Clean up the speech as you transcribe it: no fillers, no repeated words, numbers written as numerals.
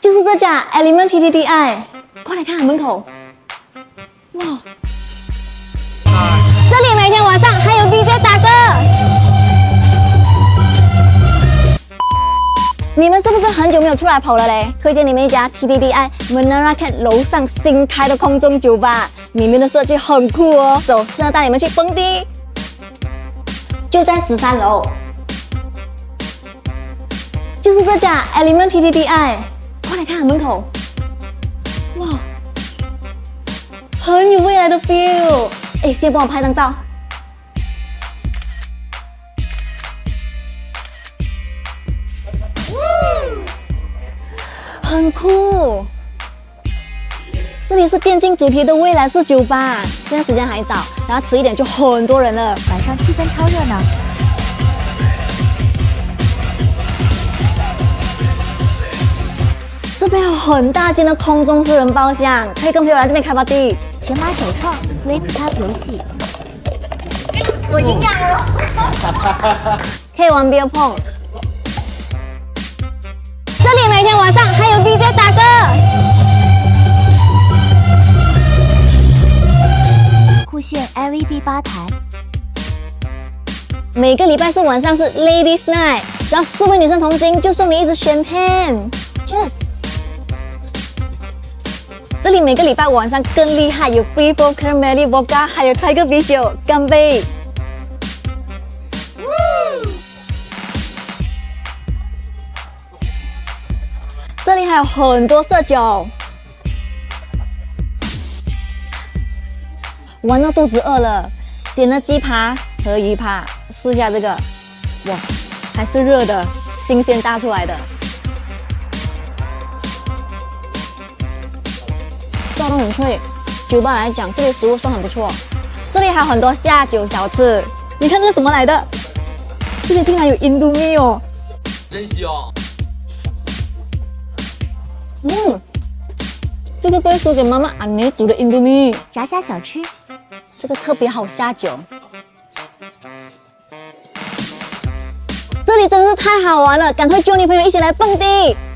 就是这家 Element TTDI， 快来看门口，哇！这里每天晚上还有 DJ 打歌。你们是不是很久没有出来跑了嘞？推荐你们一家 TTDI Menara Cat 楼上新开的空中酒吧，里面的设计很酷哦。走，现在带你们去蹦迪，就在13楼。就是这家 Element TTDI， 快来看门口，哇，很有未来的 feel。哎，先帮我拍张照。很酷，这里是电竞主题的未来式酒吧，现在时间还早，然后迟一点就很多人了。 晚上气氛超热闹。 这边有很大间的空中私人包厢，可以跟朋友来这边开 party。 全马首创 Flip Cup 游戏， 我赢了，可以玩 beer pong。这里每天晚上还有 DJ 打歌。 酷炫 LED 吧台， 每个礼拜四晚上是 Ladies Night， 只要4位女生同行就送你一支 Champagne。Cheers！ 这里每个礼拜晚上更厉害，有 Free Flow Caramel Vodka， 还有Tiger 啤酒，干杯！这里还有很多色酒，玩到肚子饿了，点了鸡扒和鱼扒，试下这个，哇，还是热的，新鲜炸出来的，炸得很脆。酒吧来讲，这里食物算很不错。这里还有很多下酒小吃，你看这是什么来的？这里竟然有印度米哦， 真香！ 这个不会输给妈妈阿妮煮的印度米。 炸虾小吃， 这个特别好下酒。这里真的是太好玩了，赶快揪你朋友一起来蹦迪！